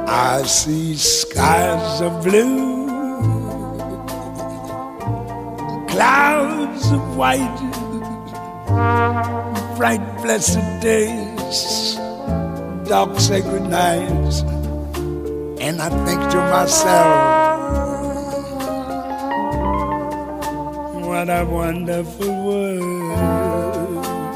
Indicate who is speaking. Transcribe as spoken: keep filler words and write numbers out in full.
Speaker 1: I see skies of blue, clouds of white, bright blessed days, dark sacred nights, and I think to myself, what a wonderful world.